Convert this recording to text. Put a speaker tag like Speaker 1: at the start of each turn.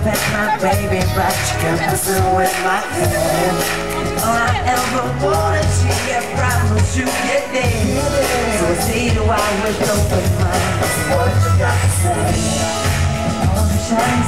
Speaker 1: pet my baby, but you can mess with my head. All I ever wanted, she get promised you get dead. So see you out with open mind. What you got to say? All the shine